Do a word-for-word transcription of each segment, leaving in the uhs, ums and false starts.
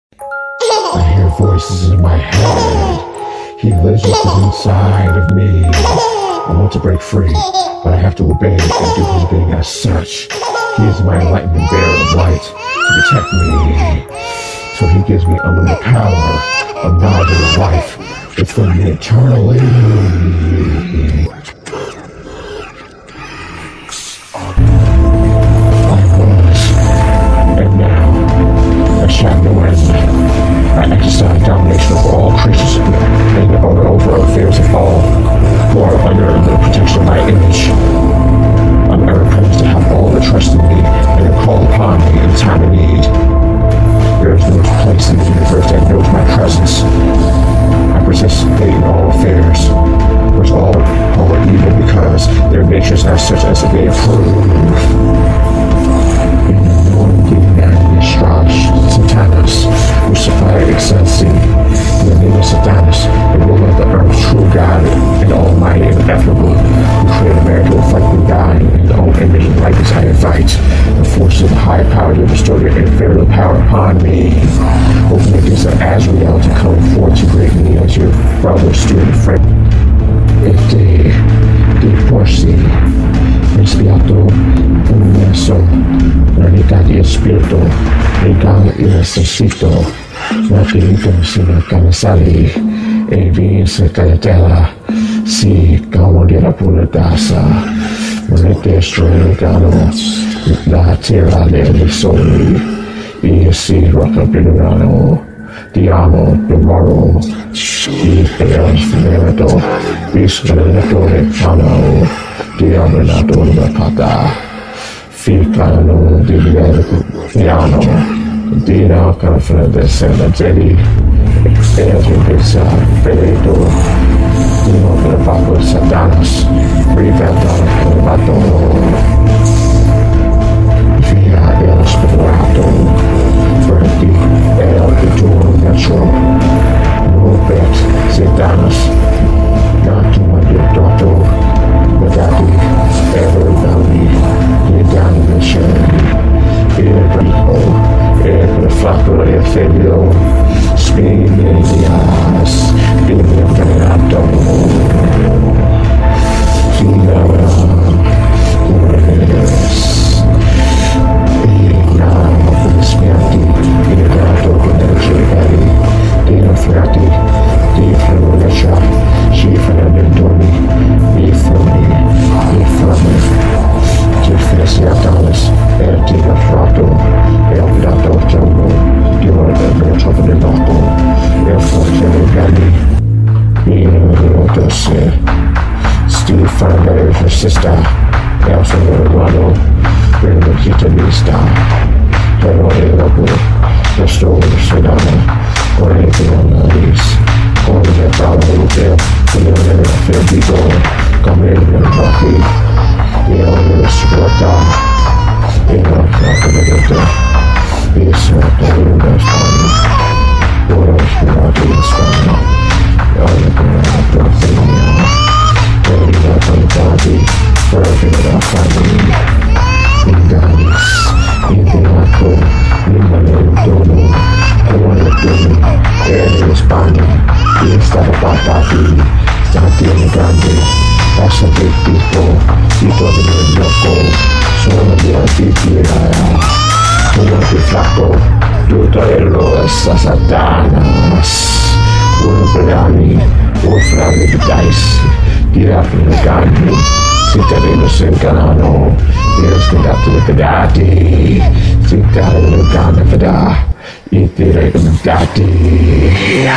I hear voices in my head. He lives within inside of me. I want to break free, but I have to obey and do his bidding as such. He is my enlightenment bearer of light to protect me. So he gives me unlimited power, a knowledge of his life within me eternally. I was, and now, I shall no end. I exercise domination over all creatures and over affairs of all who are under the protection of my image. I'm ever privileged to have all that trust in me and to call upon me in time of need. There is no place in the universe that knows my presence. I participate in all affairs, which all, all are evil because their natures are such as they approve. In the morning, the astrology, Satanas, Lucifer, Excelsi, in the name of Satanas, the ruler of the earth, true God, and almighty and ineffable, who created America to fight with God in his own image and likeness. I invite the forces of the higher power to bestow their inferior power upon me. Open the gates of Azrael to come forth to greet me as your brother, student, friend. Este, di porsi, Espiato, universo, unidad y espíritu, legal y necesito, natilito sino canasali, e vinse tagliatella, si como di la punetasa, monete stregano, la tierra dei soli, e si rocca piedurano, ti amo, tomorrow, e per finito, iscrelatore cano, ti amo la donna pata, ficano di piano, Dina Canafra de Sena Jelly, Edwin Pizza, Peredo, Dino de Paco Satanas, Riventa, Mato, Via El Sperato, Berti, El Pituro Metro, Robert, Satanas, Natuma de Dotto, Magati, Ever Valley, Yedani Mission, Ebrico, Ebre Flacco e Fabio, Spinias, Bimia Penato, Fina, Guerres, Ina, Spianti, Inato, Energy, Dino Frati, Di Flamulasha, Shifra Dentoni, Bifoni, Bifami, Tifesiatalis, Ertiga Frato, El Dato Jomo, Dior del Top de Loco, El Forte Gali, Ino Rotose, Steve Fernandez, her sister, Elsa Romano, Brenda Kitanista, Pero Elopo, Restore Sodana, Oriente Analis, Oriente Paolo, Oriente Ferbigo, Camille Rocky, Io Scorta, Io Capovedete, Io Scorta in Spagna, Io Scorta in Spagna, Io Scorta in Spagna, Io Scorta in Spagna, Family, in Danis, in Dinaco, in Malentono, Cuoretoni, in Spagna, in Starapatati, Stati in Grandi, Passa del tipo, Tito del gioco, sono di antichità, sono più flacco, tutto quello è Satanas, uno per anni, un frame di dice, tirato nei canni, si terreno se incanano, io scontato le pedati, si terreno le canne pedà, i tirei come dati.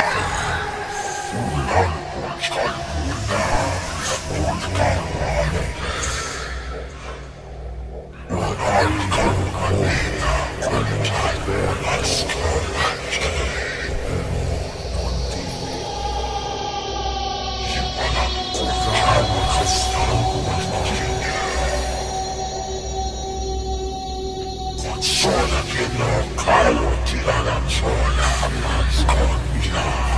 Sola che non calo, ti la sola, ma scoppia.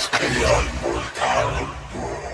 Chaos mortal.